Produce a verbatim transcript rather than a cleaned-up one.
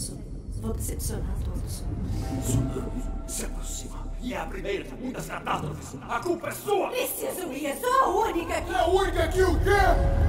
isso. Vou decepcionar todos. O tsunami se aproxima. E é a primeira de muitas catástrofes. A culpa é sua! Preciso ir, sou a única que... É a única que o quê?